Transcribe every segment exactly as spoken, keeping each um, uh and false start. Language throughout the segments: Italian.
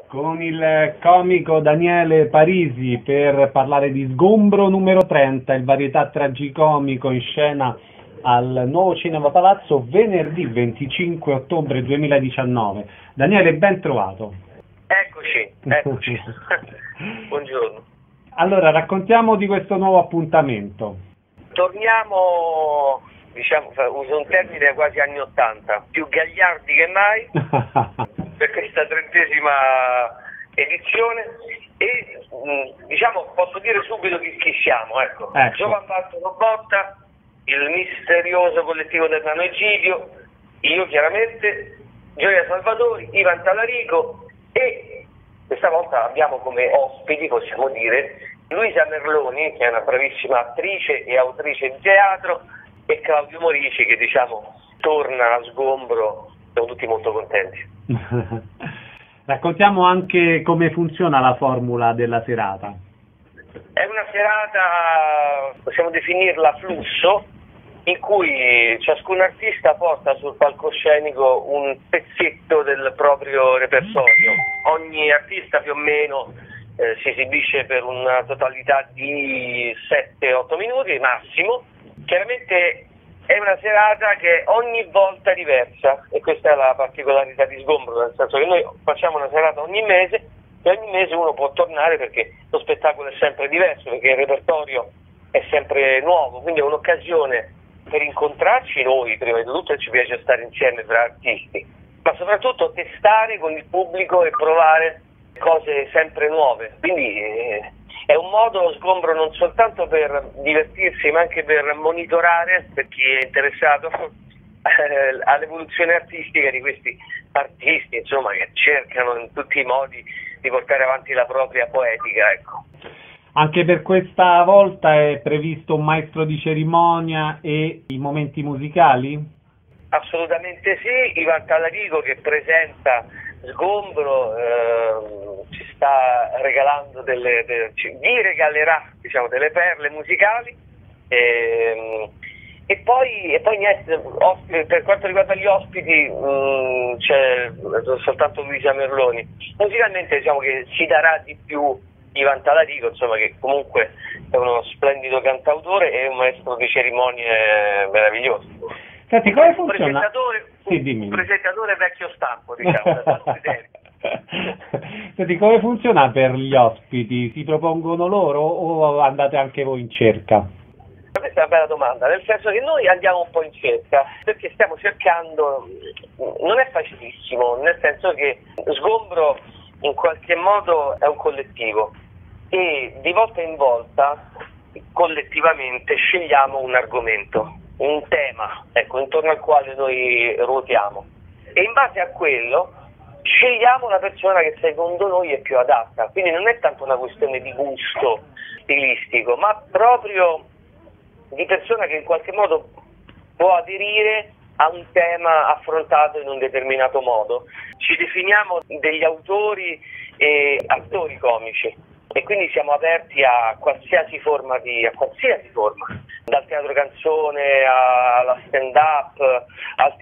con il comico Daniele Parisi per parlare di Sgombro numero trenta, il varietà tragicomico in scena al Nuovo Cinema Palazzo venerdì venticinque ottobre duemiladiciannove. Daniele, ben trovato. Eccoci, eccoci. Buongiorno. Allora, raccontiamo di questo nuovo appuntamento. Torniamo, diciamo, uso un termine quasi anni ottanta, più gagliardi che mai per questa trentesima edizione e diciamo posso dire subito chi, chi siamo, ecco. ecco. Giovan Bartolo Botta, il misterioso collettivo del Nano Egidio, io chiaramente, Gioia Salvatori, Ivan Talarico e questa volta abbiamo come ospiti, possiamo dire, Luisa Merloni, che è una bravissima attrice e autrice di teatro, e Claudio Morici, che diciamo torna a Sgombro. Siamo tutti molto contenti. Raccontiamo anche come funziona la formula della serata. È una serata, possiamo definirla flusso, in cui ciascun artista porta sul palcoscenico un pezzetto del proprio repertorio. Ogni artista più o meno eh, si esibisce per una totalità di sette otto minuti massimo. Chiaramente è una serata che ogni volta è diversa e questa è la particolarità di Sgombro, nel senso che noi facciamo una serata ogni mese e ogni mese uno può tornare perché lo spettacolo è sempre diverso, perché il repertorio è sempre nuovo, quindi è un'occasione per incontrarci noi, prima di tutto ci piace stare insieme tra artisti, ma soprattutto testare con il pubblico e provare cose sempre nuove, quindi eh, è un modo Sgombro non soltanto per divertirsi ma anche per monitorare, per chi è interessato, eh, all'evoluzione artistica di questi artisti, insomma, che cercano in tutti i modi di portare avanti la propria poetica, ecco. Anche per questa volta è previsto un maestro di cerimonia e i momenti musicali? Assolutamente sì, Ivan Talarico che presenta Sgombro eh, ci sta regalando delle, delle ci, vi regalerà diciamo delle perle musicali e, e poi e poi niente, ospiti, per quanto riguarda gli ospiti mh, c'è soltanto Luisa Merloni. Musicalmente diciamo che ci darà di più Ivan Talarico, insomma, che comunque è uno splendido cantautore e un maestro di cerimonie meraviglioso. Senti, come un funziona? Presentatore, sì, dimmi. Un presentatore vecchio stampo, diciamo. Senti, come funziona per gli ospiti? Si propongono loro o andate anche voi in cerca? Questa è una bella domanda, nel senso che noi andiamo un po' in cerca, perché stiamo cercando, non è facilissimo, nel senso che Sgombro in qualche modo è un collettivo e di volta in volta collettivamente scegliamo un argomento, un tema, ecco, intorno al quale noi ruotiamo e in base a quello scegliamo la persona che secondo noi è più adatta, quindi non è tanto una questione di gusto stilistico, ma proprio di persona che in qualche modo può aderire a un tema affrontato in un determinato modo. Ci definiamo degli autori e attori comici e quindi siamo aperti a qualsiasi forma di a qualsiasi forma, dal teatro canzone alla stand up al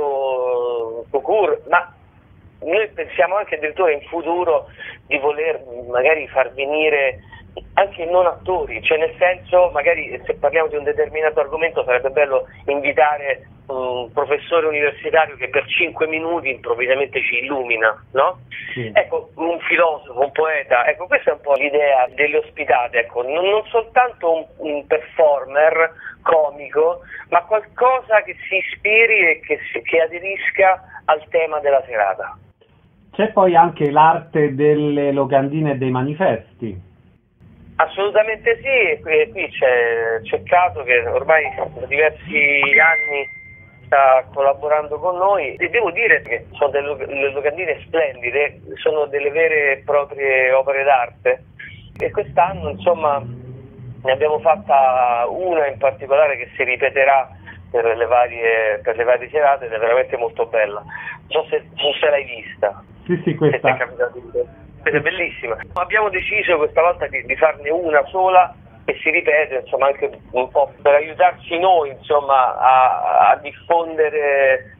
teatro concours, ma noi pensiamo anche addirittura in futuro di voler magari far venire anche non attori, cioè nel senso magari se parliamo di un determinato argomento sarebbe bello invitare un professore universitario che per cinque minuti improvvisamente ci illumina, no? Sì. Ecco, un filosofo, un poeta, ecco questa è un po' l'idea delle ospitate, ecco, non, non soltanto un, un performer comico, ma qualcosa che si ispiri e che, si, che aderisca al tema della serata. C'è poi anche l'arte delle locandine e dei manifesti. Assolutamente sì, e qui, qui c'è Ceccato che ormai da diversi anni sta collaborando con noi e devo dire che sono delle, delle locandine splendide, sono delle vere e proprie opere d'arte e quest'anno insomma ne abbiamo fatta una in particolare che si ripeterà per le varie, per le varie serate ed è veramente molto bella. Non so se, non se l'hai vista. Sì, sì, questa. Questa è bellissima. Abbiamo deciso questa volta di, di farne una sola che si ripete, insomma, anche un po' per aiutarci noi, insomma, a, a diffondere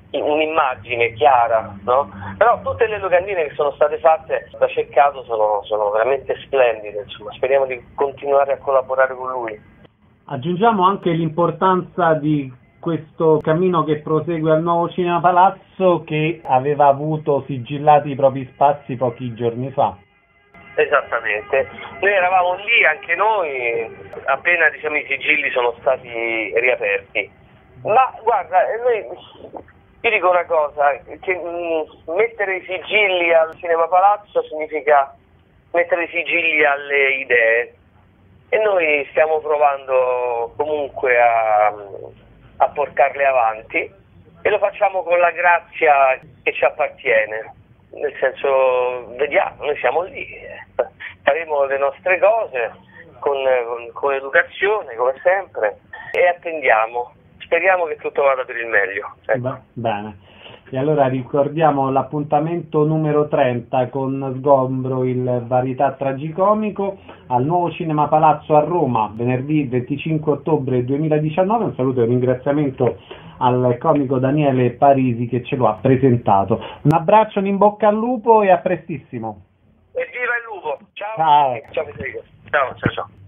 un'immagine chiara, no? Però tutte le locandine che sono state fatte da Ceccato sono, sono veramente splendide, insomma, speriamo di continuare a collaborare con lui. Aggiungiamo anche l'importanza di questo cammino che prosegue al nuovo Cinema Palazzo, che aveva avuto sigillati i propri spazi pochi giorni fa. Esattamente, noi eravamo lì anche noi appena, diciamo, i sigilli sono stati riaperti, ma guarda, noi ti dico una cosa, che mh, mettere i sigilli al Cinema Palazzo significa mettere i sigilli alle idee, e noi stiamo provando comunque a, a portarle avanti, e lo facciamo con la grazia che ci appartiene, nel senso, vediamo, noi siamo lì, faremo le nostre cose con, con, con educazione come sempre, e attendiamo, speriamo che tutto vada per il meglio. Ecco. Bene, e allora ricordiamo l'appuntamento numero trenta con Sgombro, il varietà tragicomico, al nuovo Cinema Palazzo a Roma, venerdì venticinque ottobre duemiladiciannove. Un saluto e un ringraziamento al comico Daniele Parisi che ce lo ha presentato. Un abbraccio, un in bocca al lupo e a prestissimo. E viva il lupo! Ciao! Ciao, ciao Federico! Ciao, ciao, ciao!